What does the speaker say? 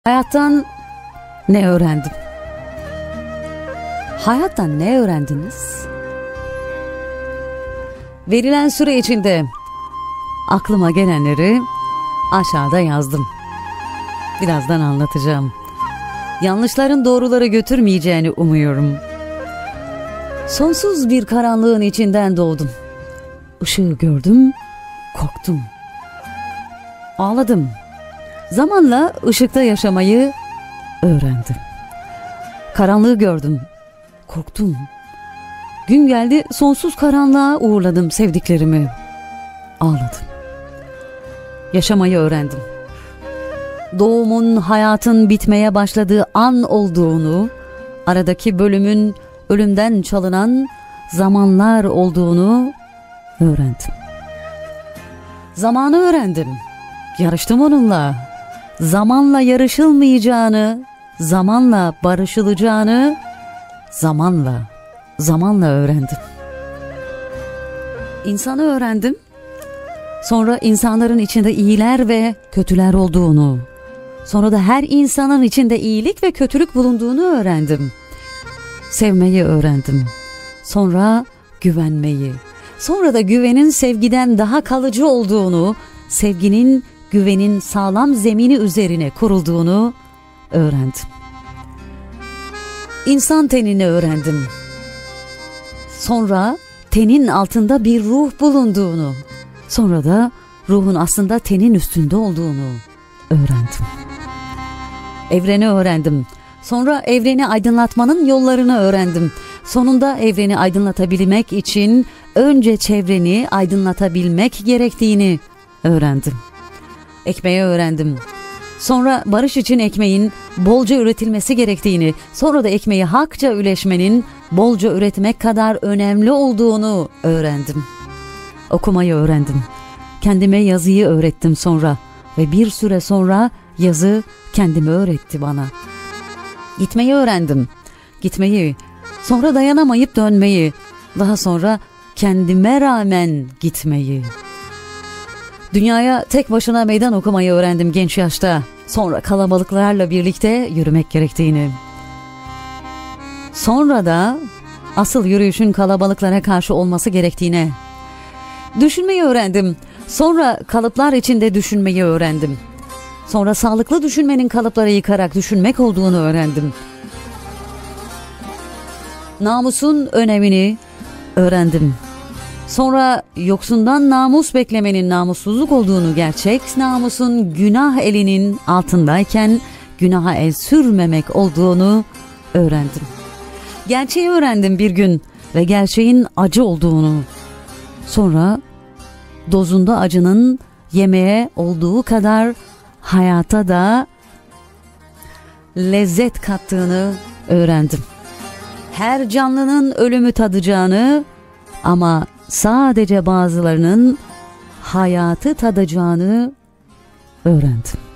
Hayattan ne öğrendim? Hayattan ne öğrendiniz? Verilen süre içinde aklıma gelenleri aşağıda yazdım. Birazdan anlatacağım. Yanlışların doğrulara götürmeyeceğini umuyorum. Sonsuz bir karanlığın içinden doğdum. Işığı gördüm, korktum. Ağladım. Zamanla ışıkta yaşamayı öğrendim. Karanlığı gördüm, korktum. Gün geldi, sonsuz karanlığa uğurladım sevdiklerimi. Ağladım. Yaşamayı öğrendim. Doğumun, hayatın bitmeye başladığı an olduğunu, aradaki bölümün ölümden çalınan zamanlar olduğunu öğrendim. Zamanı öğrendim. Yarıştım onunla. Zamanla yarışılmayacağını, zamanla barışılacağını zamanla öğrendim. İnsanı öğrendim. Sonra insanların içinde iyiler ve kötüler olduğunu, sonra da her insanın içinde iyilik ve kötülük bulunduğunu öğrendim. Sevmeyi öğrendim. Sonra güvenmeyi. Sonra da güvenin sevgiden daha kalıcı olduğunu, sevginin güvenin sağlam zemini üzerine kurulduğunu öğrendim. İnsan tenini öğrendim. Sonra tenin altında bir ruh bulunduğunu, sonra da ruhun aslında tenin üstünde olduğunu öğrendim. Evreni öğrendim. Sonra evreni aydınlatmanın yollarını öğrendim. Sonunda evreni aydınlatabilmek için önce çevreni aydınlatabilmek gerektiğini öğrendim. Ekmeği öğrendim. Sonra barış için ekmeğin bolca üretilmesi gerektiğini, sonra da ekmeği hakça üleşmenin bolca üretmek kadar önemli olduğunu öğrendim. Okumayı öğrendim. Kendime yazıyı öğrettim sonra ve bir süre sonra yazı kendimi öğretti bana. Gitmeyi öğrendim. Gitmeyi, sonra dayanamayıp dönmeyi, daha sonra kendime rağmen gitmeyi. Dünyaya tek başına meydan okumayı öğrendim genç yaşta. Sonra kalabalıklarla birlikte yürümek gerektiğini. Sonra da asıl yürüyüşün kalabalıklara karşı olması gerektiğine. Düşünmeyi öğrendim. Sonra kalıplar içinde düşünmeyi öğrendim. Sonra sağlıklı düşünmenin kalıpları yıkarak düşünmek olduğunu öğrendim. Namusun önemini öğrendim. Sonra yoksundan namus beklemenin namussuzluk olduğunu, gerçek namusun günah elinin altındayken günaha el sürmemek olduğunu öğrendim. Gerçeği öğrendim bir gün ve gerçeğin acı olduğunu. Sonra dozunda acının yemeğe olduğu kadar hayata da lezzet kattığını öğrendim. Her canlının ölümü tadacağını ama sadece bazılarının hayatı tadacağını öğrendim.